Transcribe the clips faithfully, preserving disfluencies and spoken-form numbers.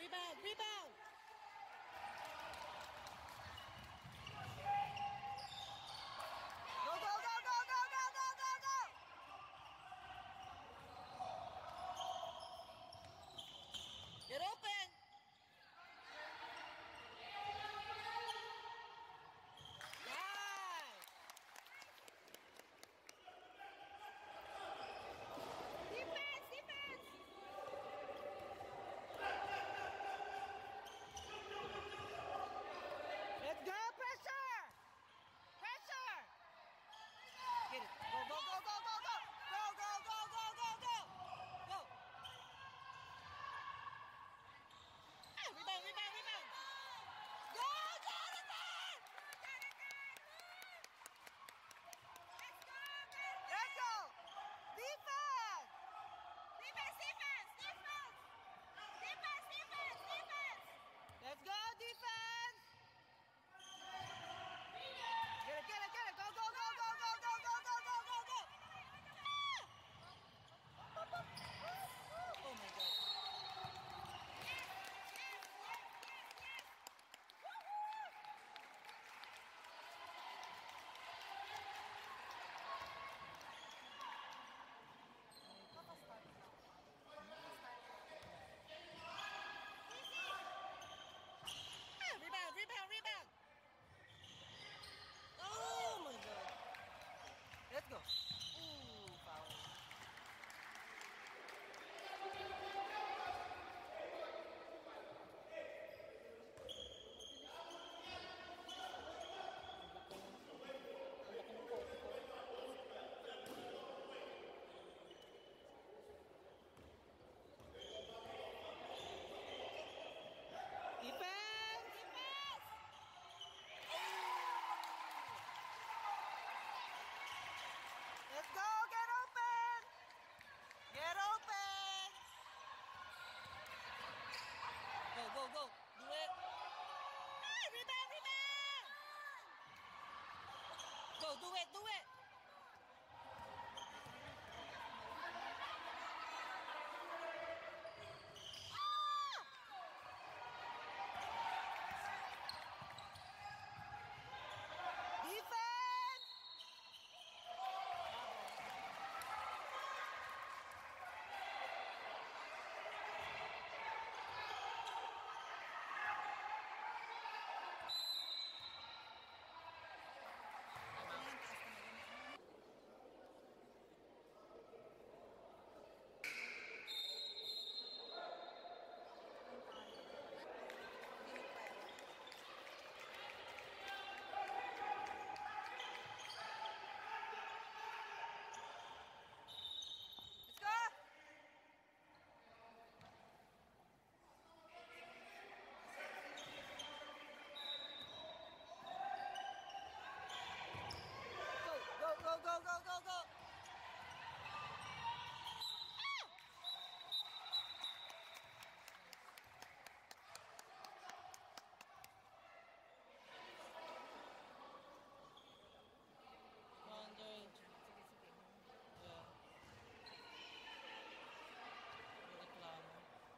Rebound, rebound. Go, go, go, go, go, go, go, go, go. Get open. Nice. Defense, defense. Let's go, pressure. Pressure. Get it. Go, go, go, go, go, go. Go, go, go, go, go, go. Go. Ah, rebound, rebound, rebound. Go, Jonathan. Let's go. Defense. Defense, defense, defense. Defense, defense, defense. Let's go, defense. Get it, get it, get it. Go, go, go, go, go, go, go, go, go, go, go. Oh my God. Yes, yes, yes, yes, yes. Woohoo! Ah, rebound, rebound, rebound. Oh my God. Let's go. Ooh, foul. Defense! Defense. Let's go! Get open! Get open! Go, go, go! Do it! Ah, rebound, rebound! Go, do it, do it! Defense! Let's go! Go, go, go, go, go, go, go! Under. Yeah. Reklamo.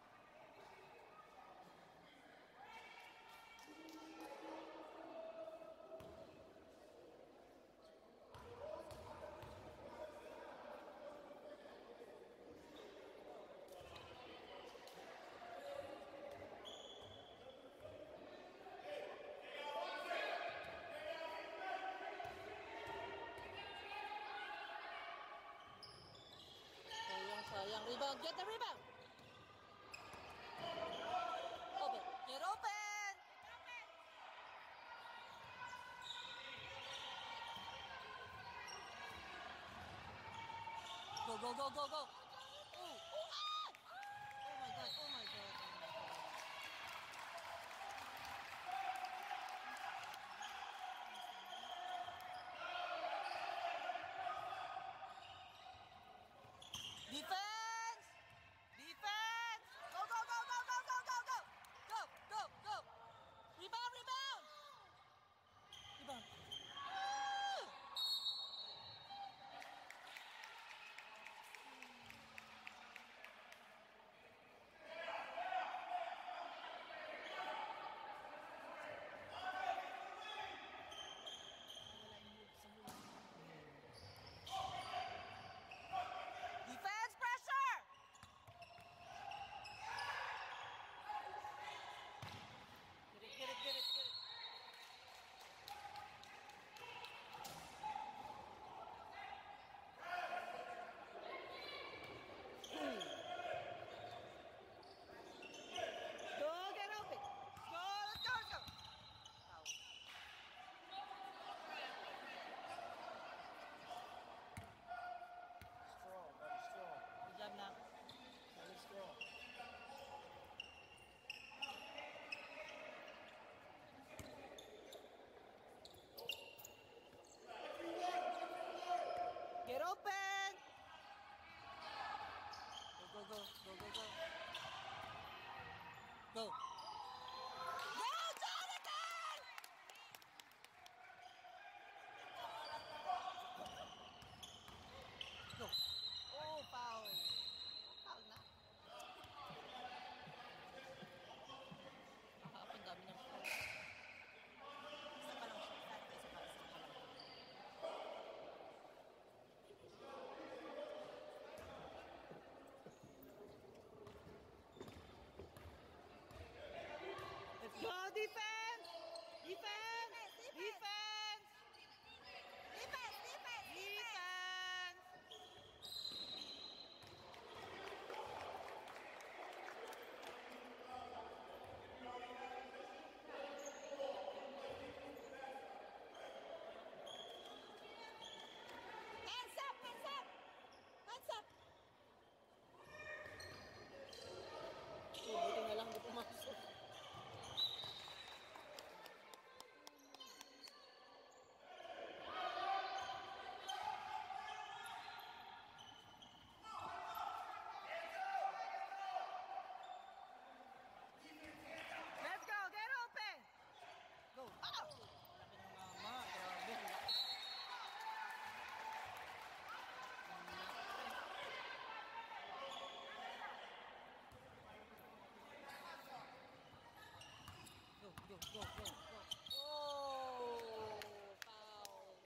Sayang, sayang. Rebound. Get the rebound. Open. Get open. Go, go, go, go, go. Ooh. Ooh, ah! Oh my God. Oh my God. Oh my God. Defense! Defense! Go, go, go, go, go, go, go, go! Go, go, go! Rebound, rebound! Rebound. Woo! Go, go, go. Oh, foul.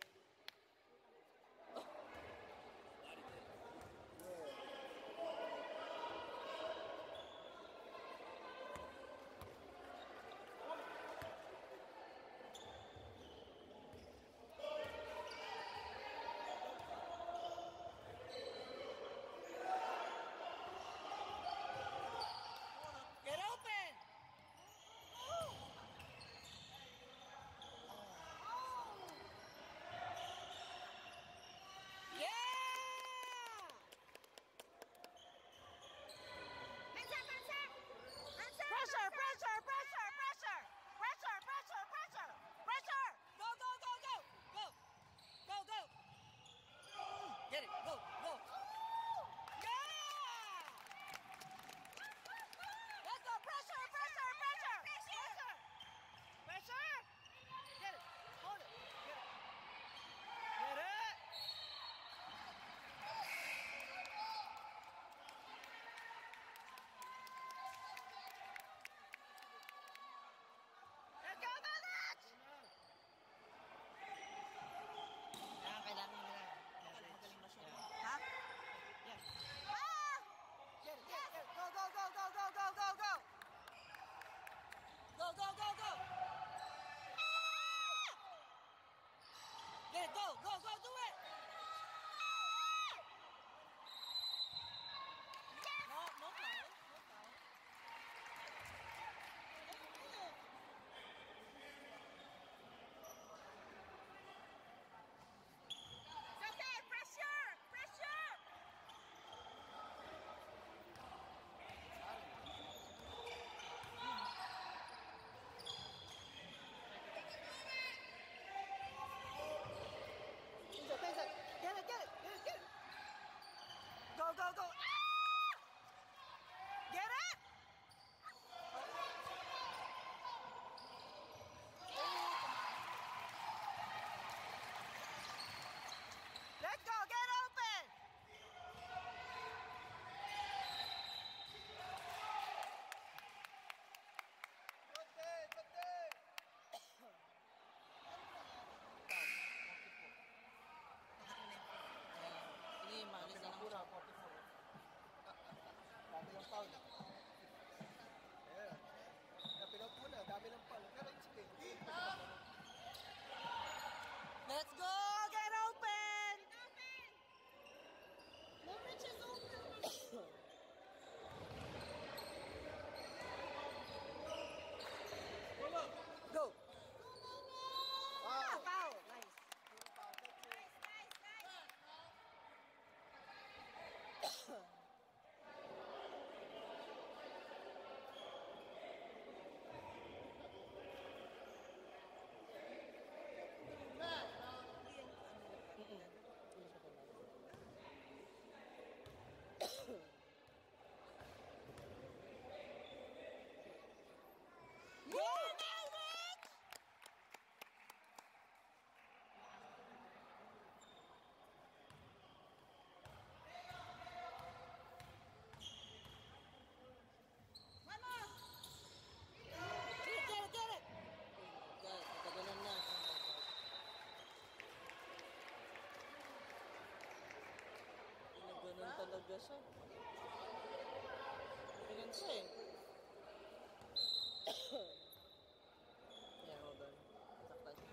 Get open! Yeah! Hands up, hands up. Hands up. Pressure, pressure, pressure, pressure! Pressure, pressure, pressure! Pressure! Go, go, go, go! Go! Go, go! Get it! Go, go! Yeah! Let's go! Pressure, pressure, pressure! Pressure! Pressure! Get it! Hold it! Get it! Get it! Let's go, Village! Kailangan, kailangan nila. Magaling, magaling na siya. Ha? Yeah. Ah! Get it, get it, get it. Go, go, go, go, go, go, go, go! Go, go, go, go! Get it, go, go, go, do it! No, no foul, no foul. It's okay. Pressure, pressure. Pinsa, pinsa. Get it, get it, get it, get it. Go, go, go. Get it? Let's go, get open. Ini malis na lang siya. Dami ng foul. Ayan. Napinout mo na, dami ng foul. Pero it's okay. Let's go, get open. Open. Leverage is open. Go. Wow. Ah, foul. Nice. Nice, nice, nice. Go, Melvin! One more. Get it, get it, get it! Guys, natagalan na. Pinaganon talaga siya. Pinaganon siya eh. Yeah, hold on. Saktan siya.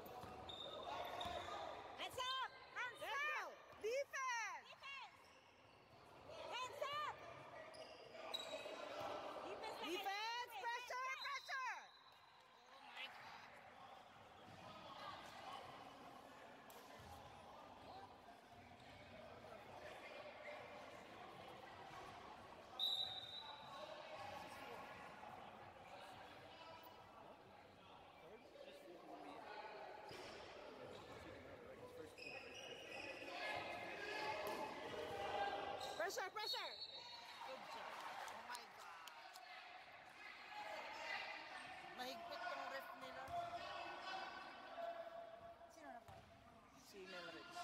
Hands up. Hands Let's up. go! Defense! Defense. Hands up. Defense. Defense! Pressure! Pressure! Pressure! Pressure! Good job. Oh my God. Mahigpit tong ref nila. Sino na po? Si Melrich.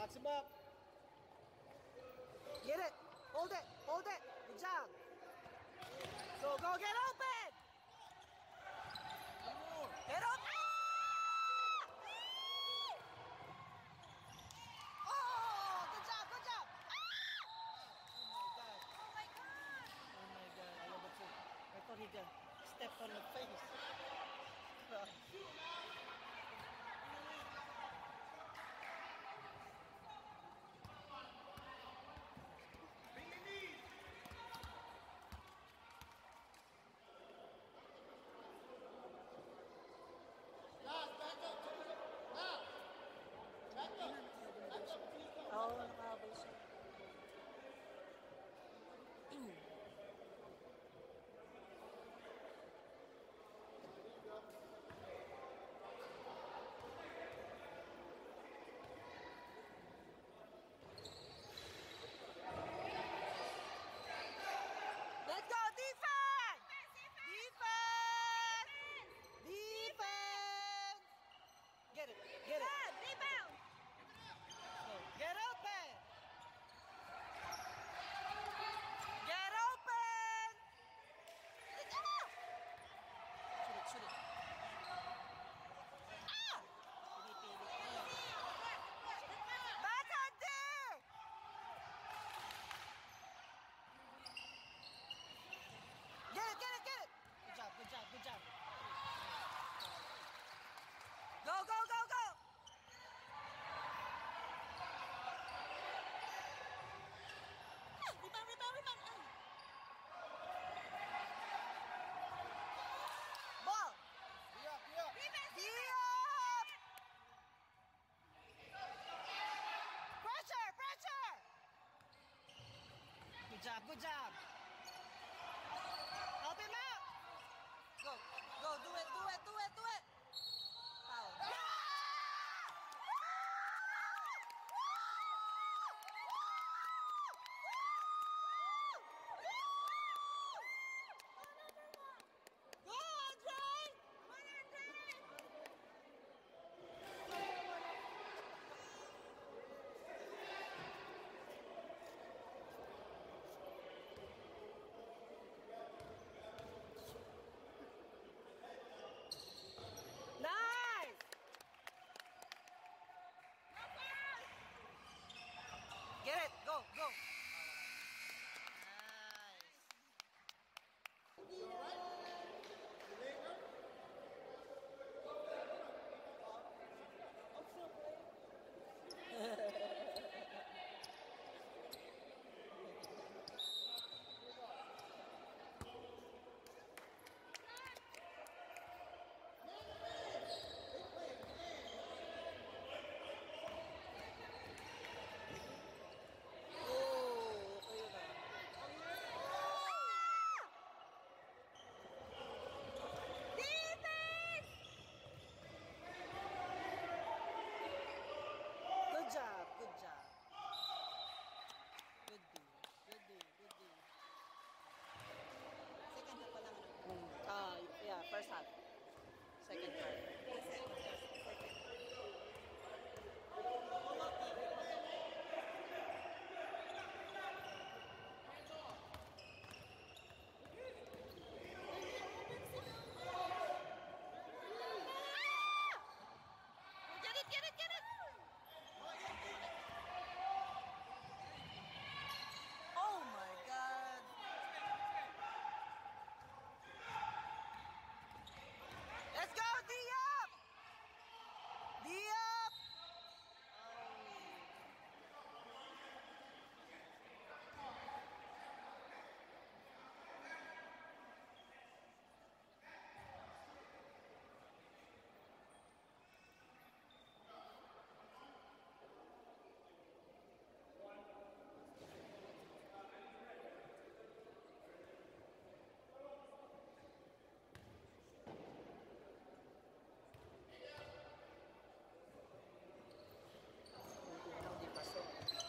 Box him up. Get it. Hold it. Hold it. Good job. So go get open. Get open. Oh, good job. Good job. Oh my God. Oh my God. Oh my God. I love it too. I thought he just stepped on the face. Oo, nakahabol siya. Let's go, defense! Defense! Defense! Get it, get it. Good. Rebound. Go. Get open! Get open! Shoot it, shoot it. Ah! Pinipili ko. Backhand D! Get it, get it, get it! Good job, good job, good job. Go, go, go, go! Ah, rebound, rebound, rebound. Ah. Ball! Be up, be up. Diop! Pressure, pressure! Good job, good job. Help him out. Go, go, do it, do it, do it, do it. Foul. Go, Andre! Nice! Get it, go, go. Oh, okay yun ah. Good job, good job. Good D, good D, good D. Second half pa lang. ano? Mm. Ah, yeah, first half. Second half. Get it, get it, get it. Oh my God. Let's go, Diop! Diop! Hindi pasok.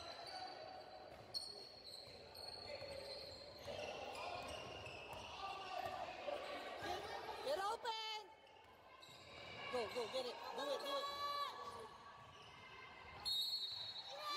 Get open! Go, go, get it. Do it, do it.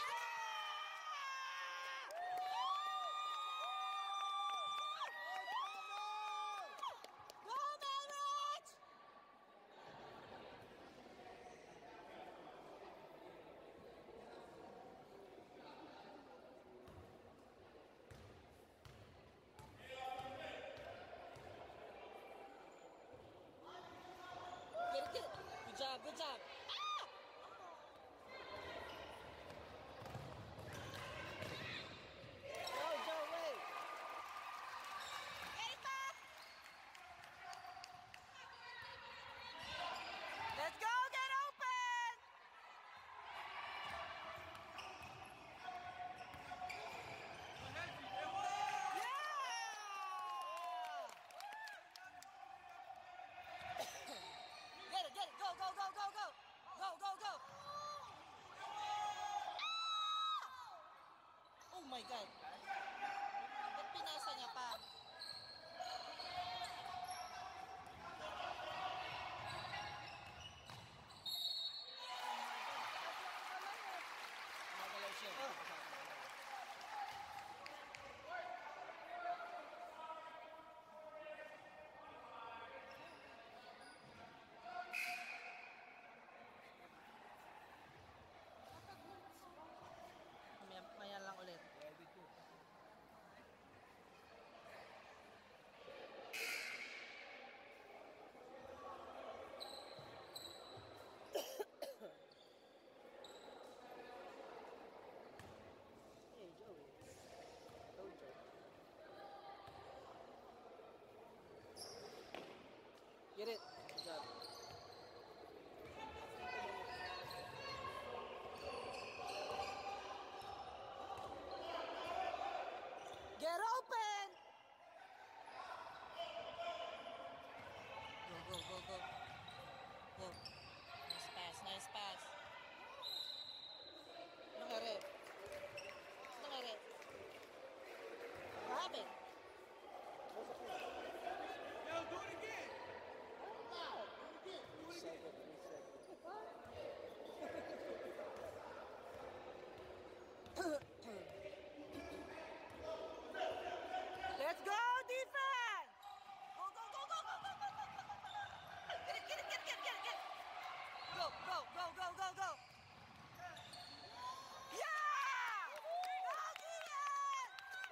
my God. Ba't pinasa niya pa? Magalaw siya. Maya, maya lang ulit. Ready to. Hey, Joey. Go, Joey. Get it. Good job. Get open! Go, go, go, go. Go. Nice pass, nice pass. Nangyari. Nangyari. What happened? Second, three seconds. Let's go, defense! Go, go, go, go, go, go, go, go, go, go, go. Get it, get it, get it, get it, get it, get it. Go, go, go, go, go, go. Yeah! Go, defense!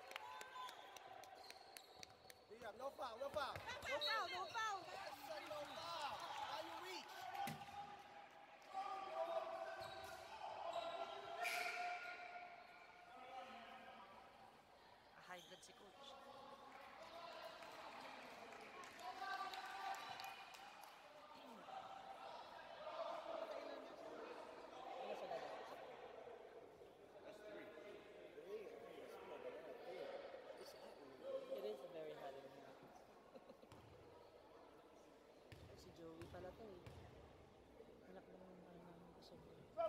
Liam, no foul, no foul. No foul, no foul. I said no foul. Why you reach? High blood si coach. Ano siya dada? Three. It's not bad. Three. It's happening. It is a very hard in here. Si Joey pala to eh. Anak mo naman tayo namin kasama.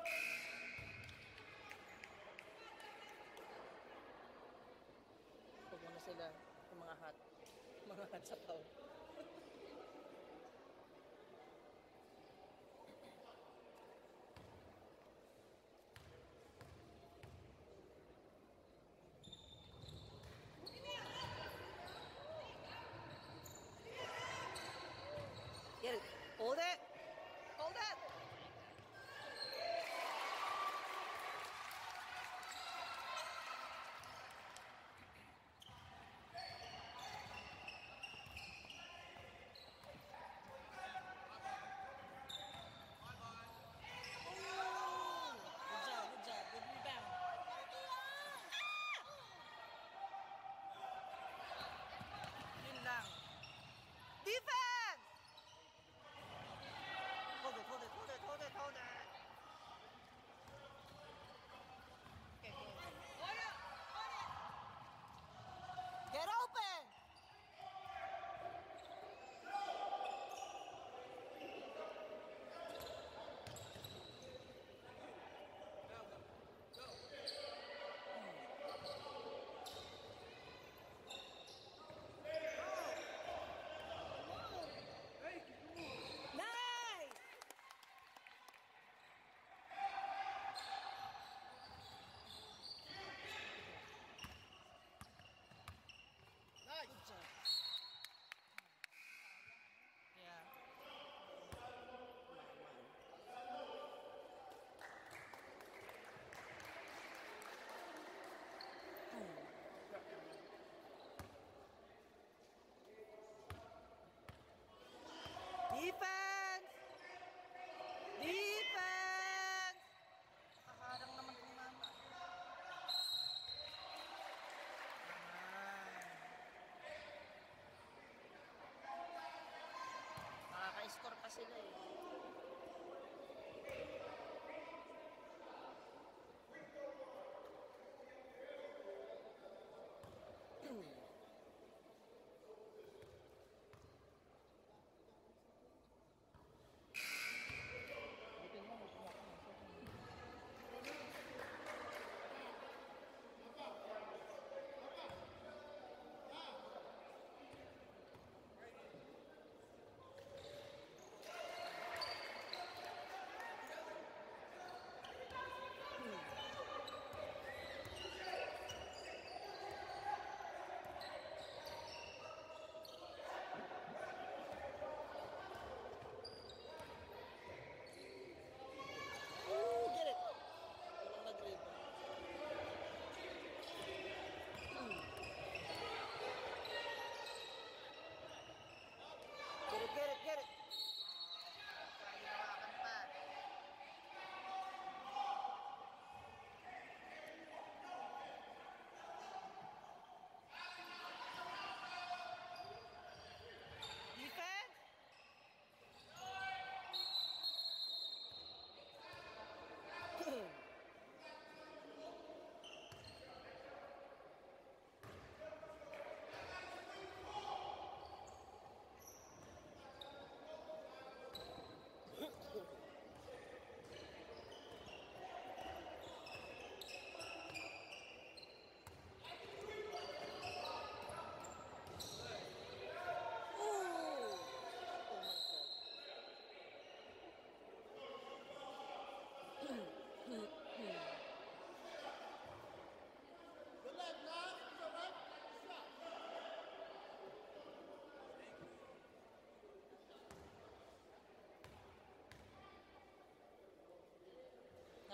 Pag ano sila, yung mga hot. Mga hot sa pao. Get it. Hold it. Hold it.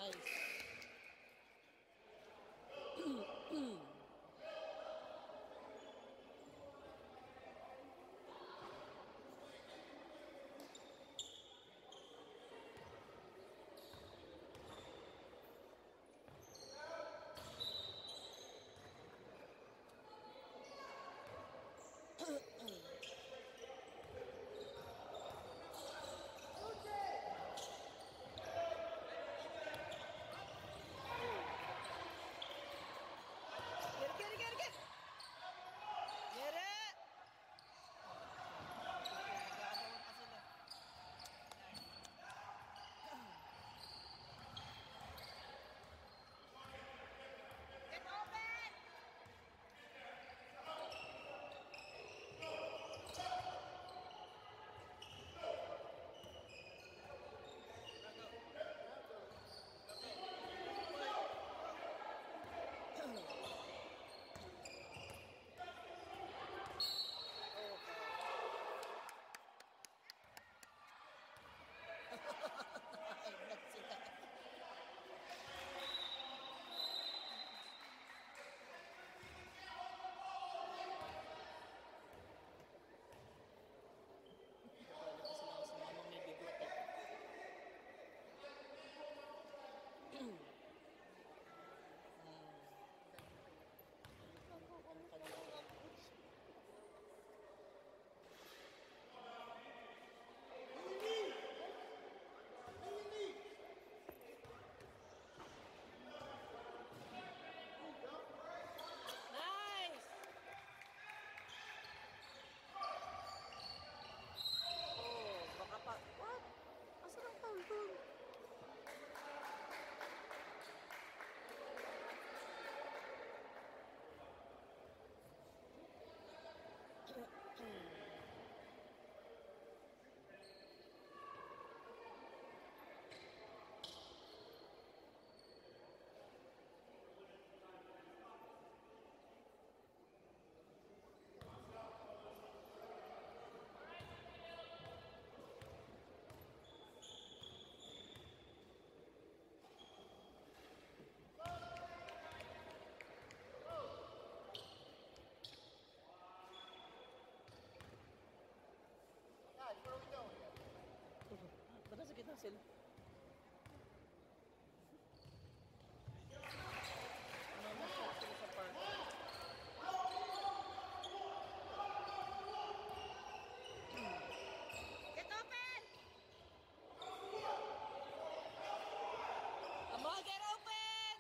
Nice. Get it, get it, get it, get it! Get it! Nagagawan pa sila. Get open! Ay, block sila. Nagagalit pa sila kasi mamang may bigot eh. Hmm. Ang kanilang coach. Nice! Oh, baka pa... What? Asan ang foul doon? Ba't nasa gitna sila? Namasyal sila sa park. Get open! Come on, get open!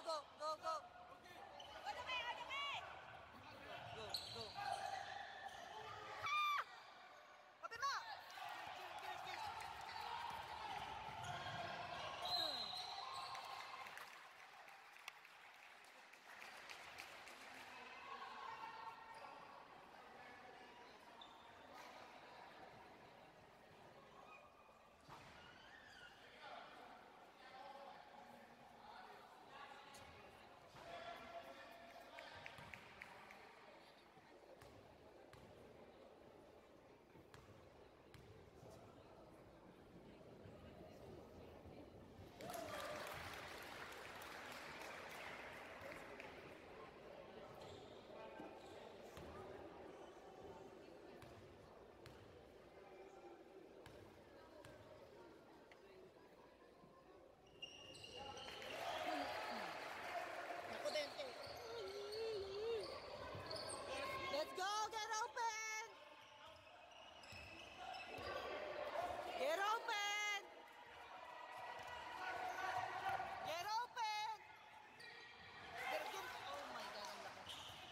go, go, go. On the way, on the way. Go, go. Ah! Open mo! Get it, get it, get it. Let's go, get open! Get open! Get open! Get it, get it. Oh my God, ang laki.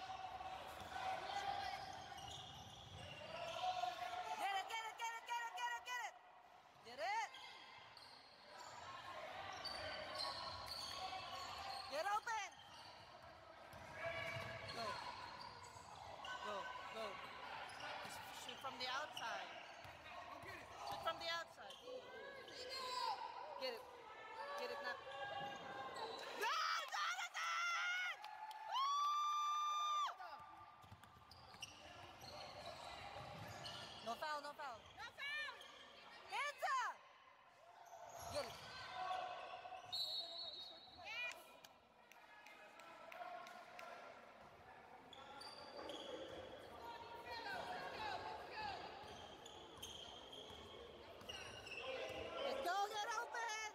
Get it, get it, get it, get it, get it, get it! Get it! Get open! Go. Go, go. Just shoot from the outside. Shoot from the outside. Get it. Get it now. Go, Jonathan! Woo! No foul, no foul. No foul. Hands up! Get it. Yes. Let's go, get open!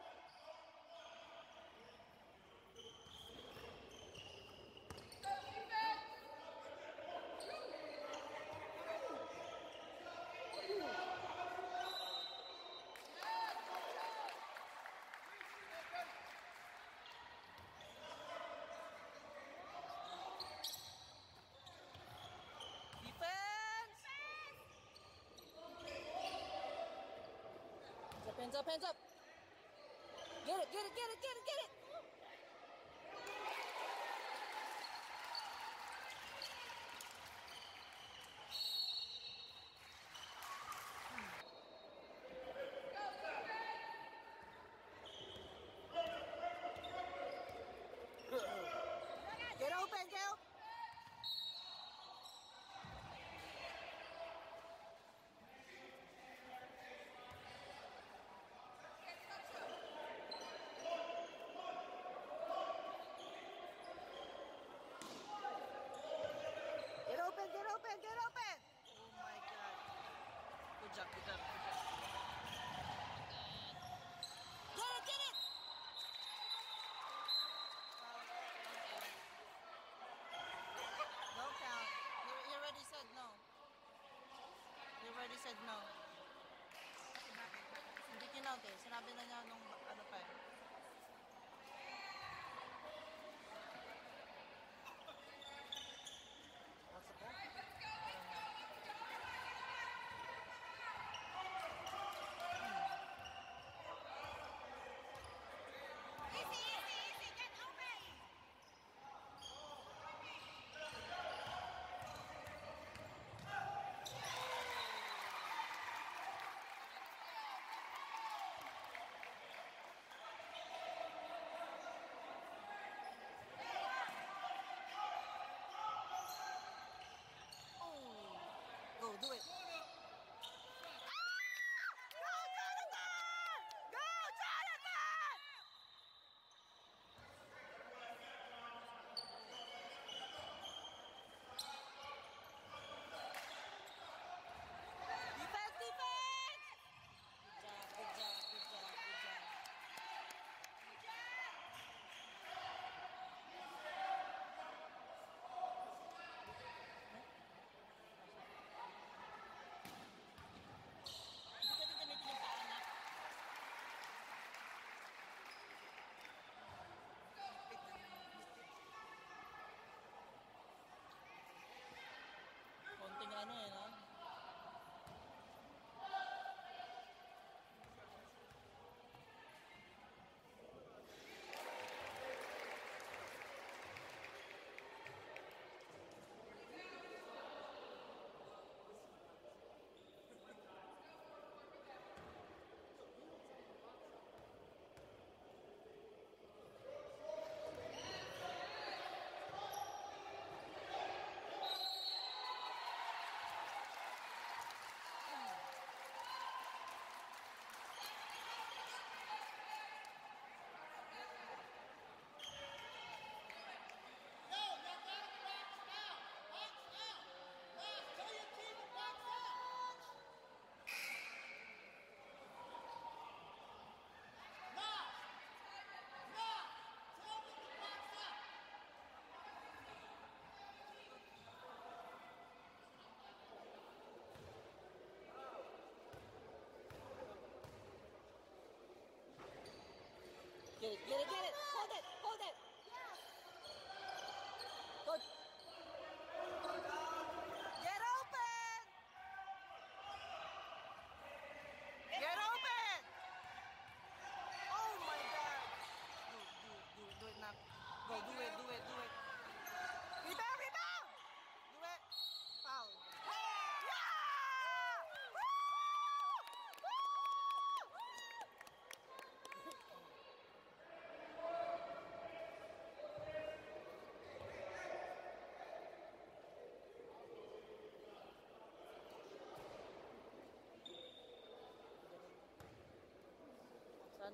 Defense! Hands up, hands up, hands up! Get it, get it, get it, get it, get it! Get open, get open! Get open, get open, get open! Oh my God. Good job, good job, good job. Get it, get it! Don't count. He, he already said no. He already said no. Hindi kinout eh. Sinabi na niya nung ano pa eh. What's the ball? Easy, easy, easy. Get open. Oh. Go, do it. Go, Jonathan! Go, Jonathan! Defense, defense! Good job, good job, good job, good job.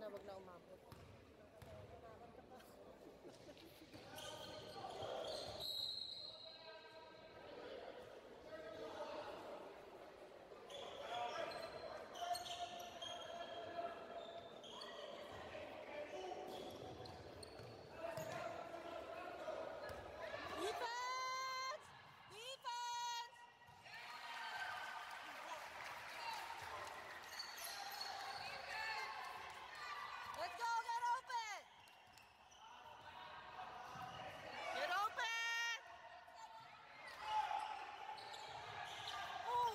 Sana wag na umabot. Defense! Defense! Let's go, get open! Get open! Ooh!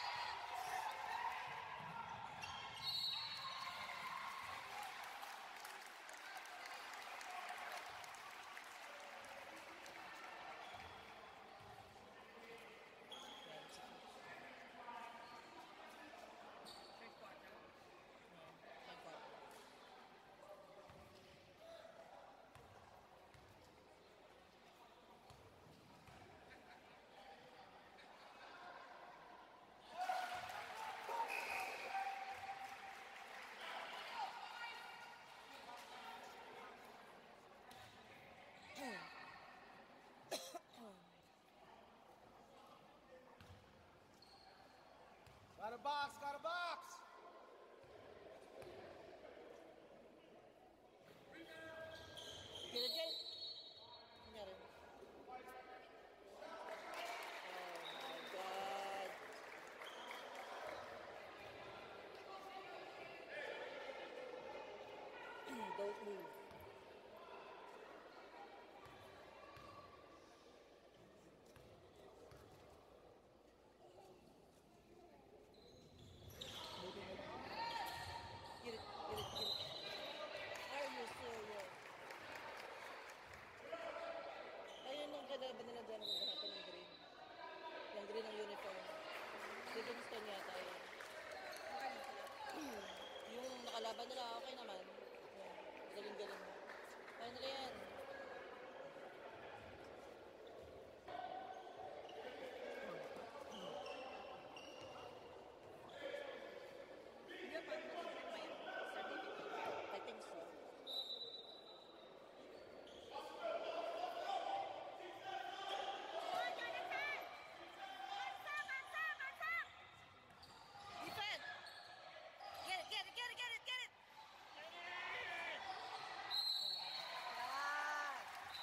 Got a box, got a box! Get it, get it! Nangyari. Oh my God. Don't move. Get it, get it, get it. Are you serious? Ayun ang kalaban nila dyan, naghahapon ng green. Yung green ng uniform. Livingston yata yun. Yung nakalaban nila, okay naman. Galing-galing. Kaya nila yan. I think so. Defense! Get it, get it, get it, get it, get it! Yan!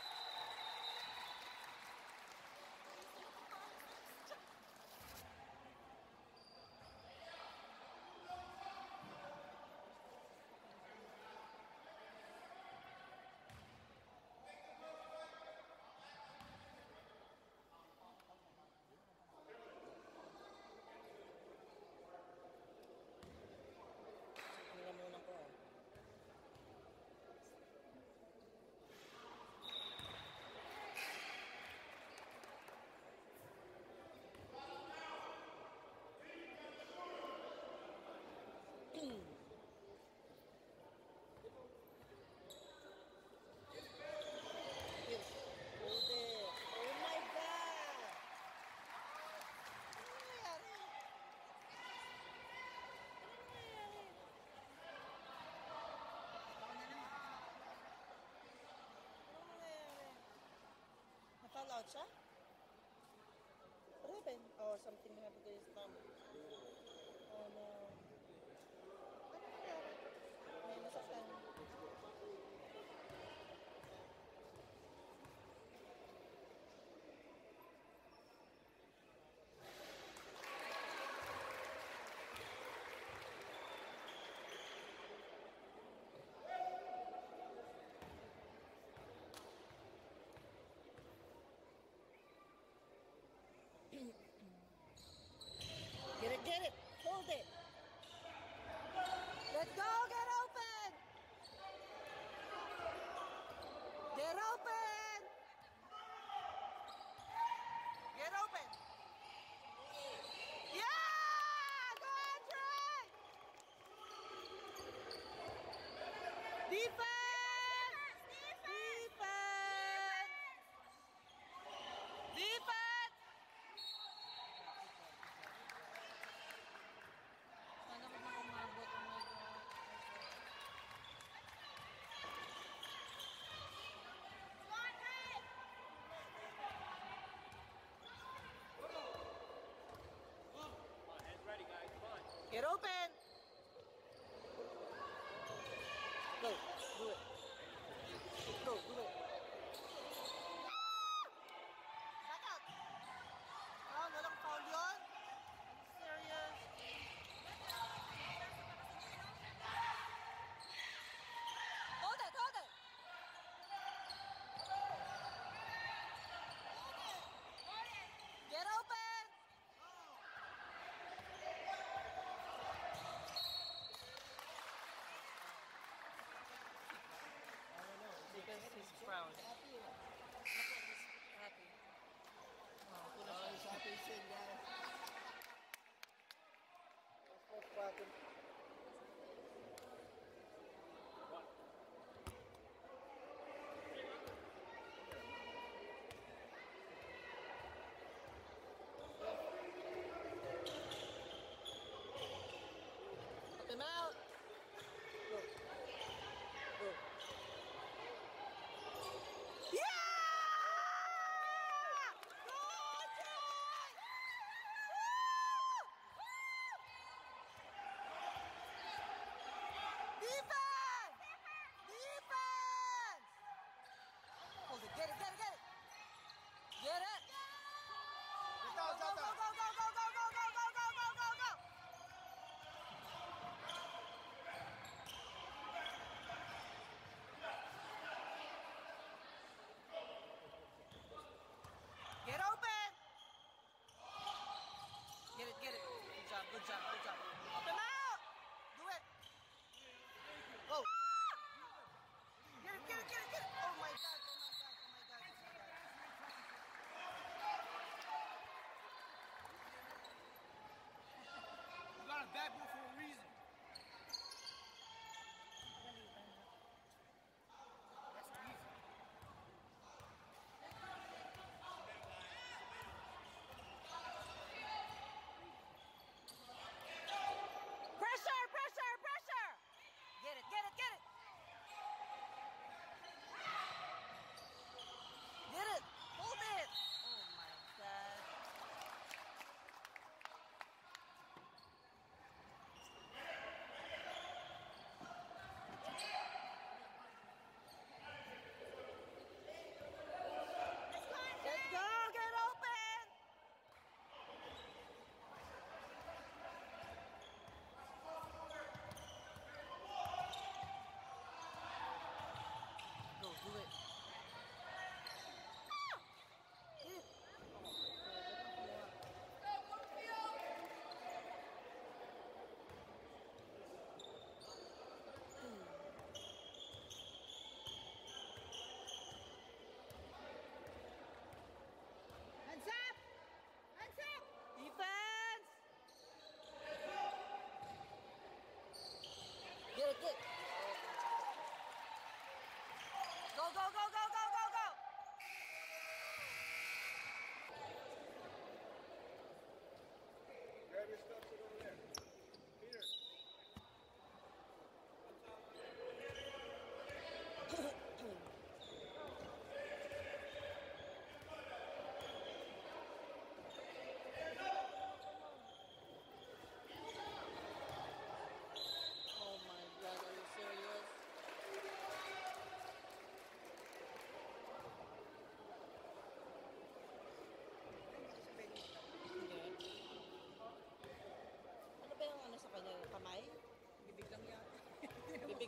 Nilamunan ko ah. Yes. Hold it. Oh my God! Ano nangyayari? Ano nangyayari? Ano nangyayari? Na-fall out siya? What happened? Oh, something happened to his thumb. Oh no. Ano nangyari? May nasaktan. Get it, get it! Hold it!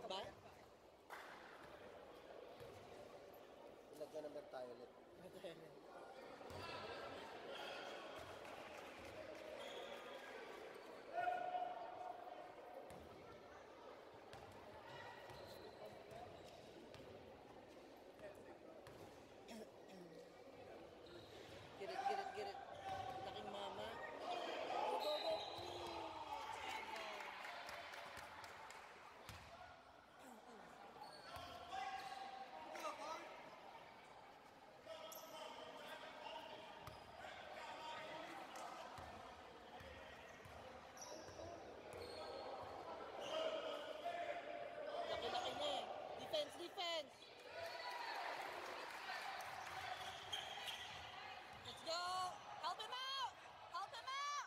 Balik ba? Ilagyan naman tayo ulit. Get it, get it, get it. Laking mama. Go, go, go. Laki-laki na eh. Defense, defense. Let's go. Help him out. Help him out.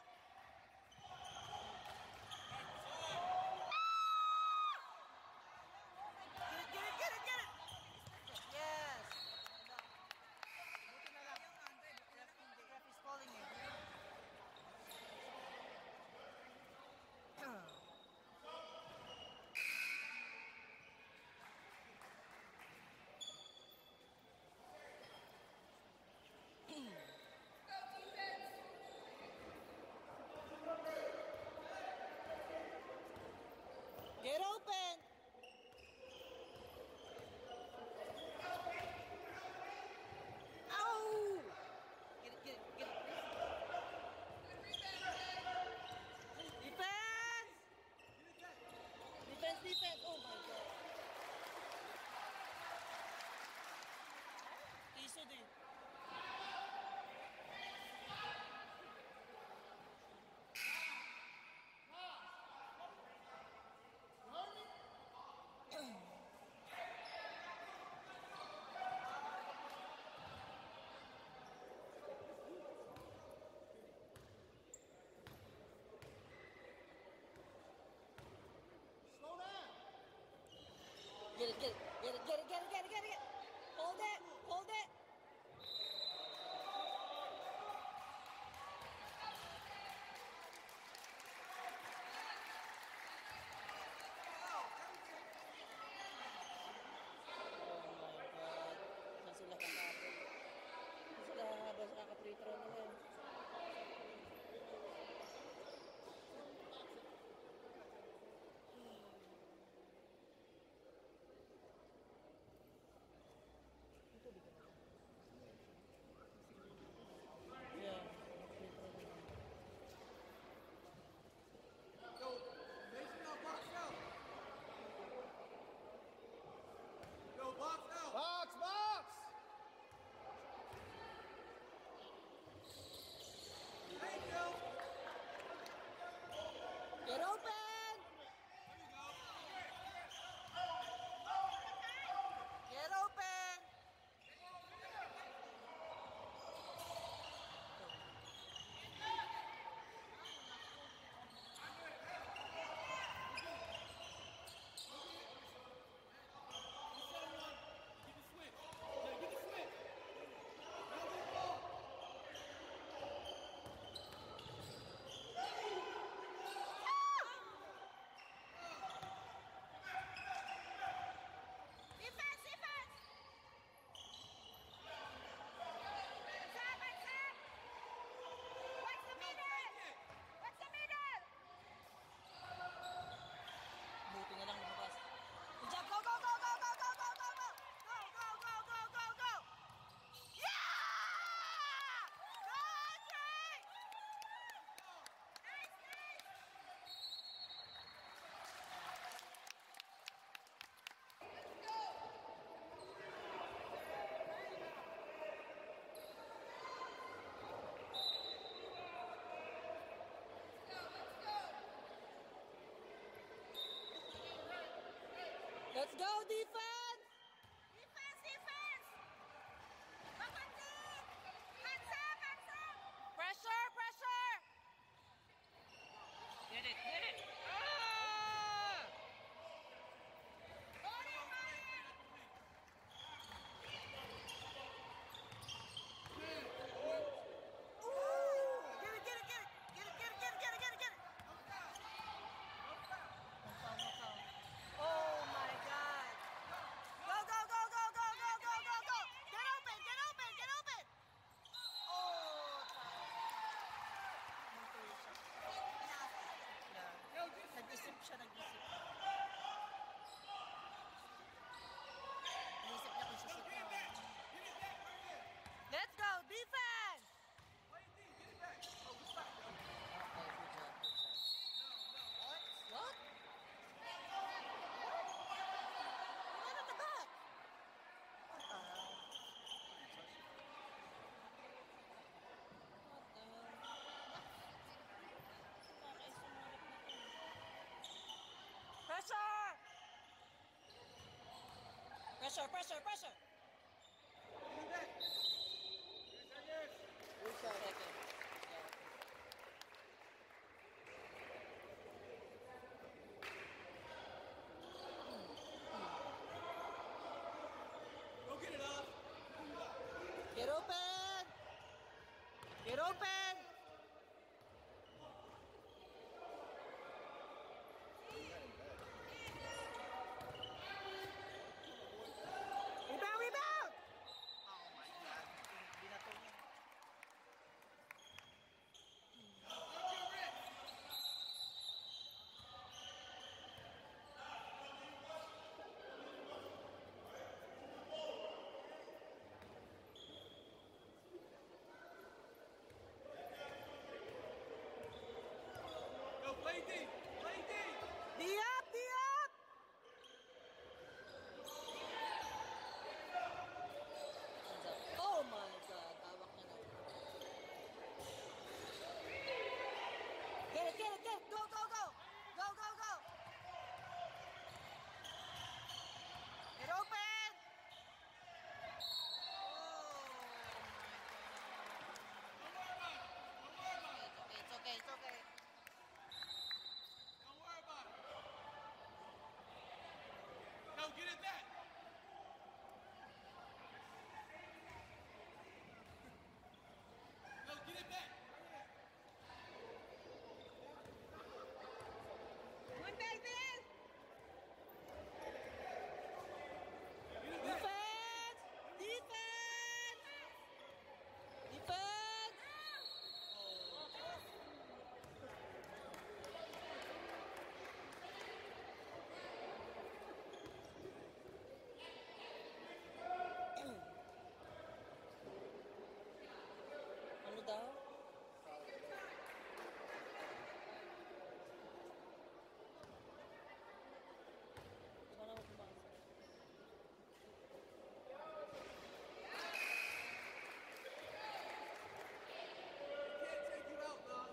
Get it, get it, get it, get it. Yes. Buti na lang. Ref is calling you. Get open! Ow! Get it, get it, get it. Defense! Defense, defense! Oh my God. Iso din. Slow down! Get it, get it, get it, get it, get it, get it, get it. Hold it, hold it. Oh my God. Saan sila kakabol? Saan sila habang sa kaka-free throw nila yun? Yeah. Free throw nila. Yo, Mason, now box out! Yo, box out! Box, box! Thank you! Get open! Get open! Defense, defense! Attack, attack! Watch the middle! Watch the middle! Buti na lang lumabas. Good job! Go, go, go, go, go, go, go, go, go! Go, go, go, go, go, go! Yeah! Good, Trey! Nice, nice! Let's go, defense! Defense, defense! Back on team! Hands up, hands up! Pressure, pressure! Get it, get it! Ah! Hold it, hold it! Ooh! Get it, get it, get it! Get it, get it, get it, get it, get it, get it! Oh my Pressure, pressure, pressure. Good shot. Second. Go get it off. Get open! Get open! Rebound, rebound! Oh my God. Binato niya. Go play deep. Play deep. D up, D up! Oh my God, hawak niya na. Get it, get it, get it! Go, go, go! Go, go, go! Get open! Oh my God. It's okay, it's okay, it's okay. Don't worry about it. No, get it back. No, get it back. One back there. Get it back. Defense! Defense! Defense! Ano daw? Di ba naman pumasok? Can't take you out, dog.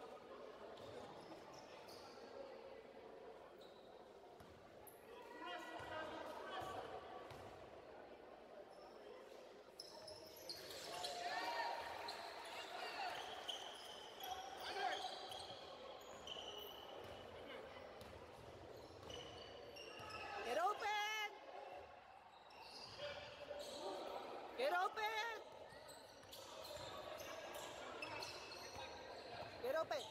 Get open! Get open! Get open!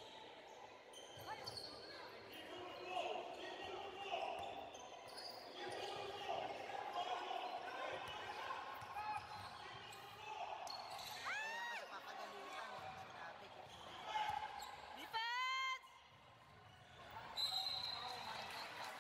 Kaya kasi papagalitan eh. Sinabi ko. Defense! Oh my God.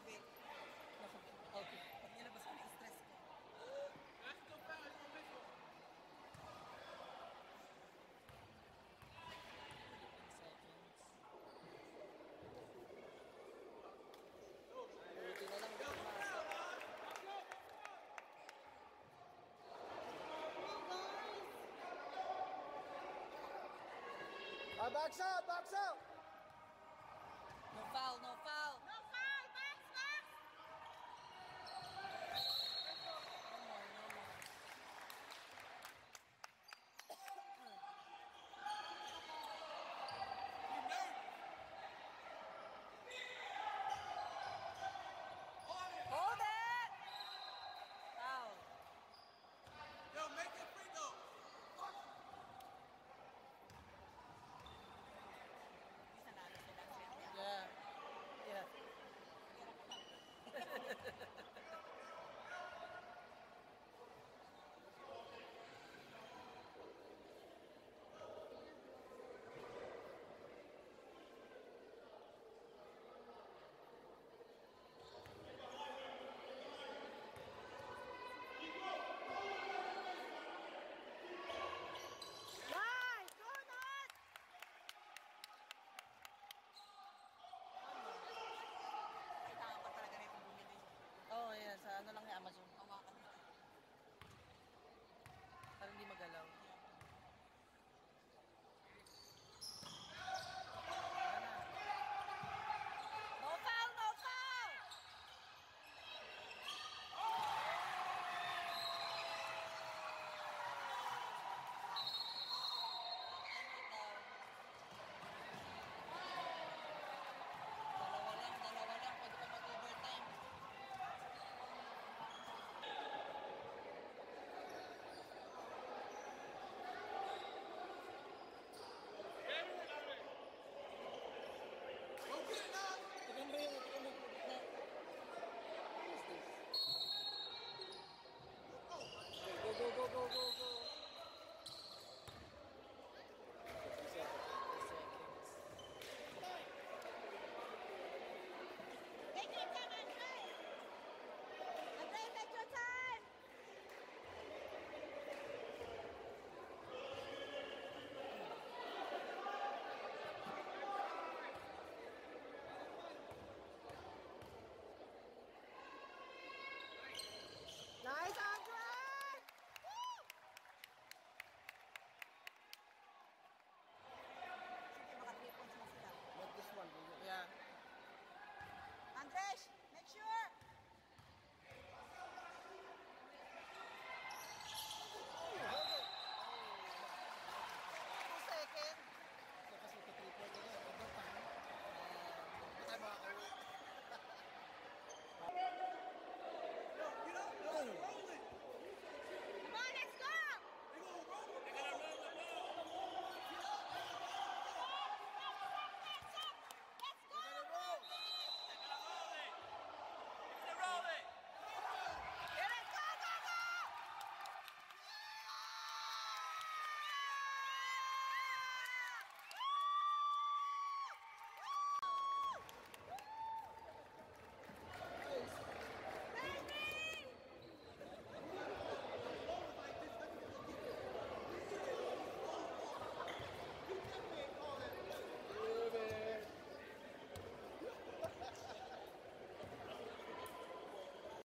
Vic. Naku, okay. Pag nilabas ko na stress ko. That's the foul. It's the official. Buti na lang, di pumasok. Ah, box out, box out!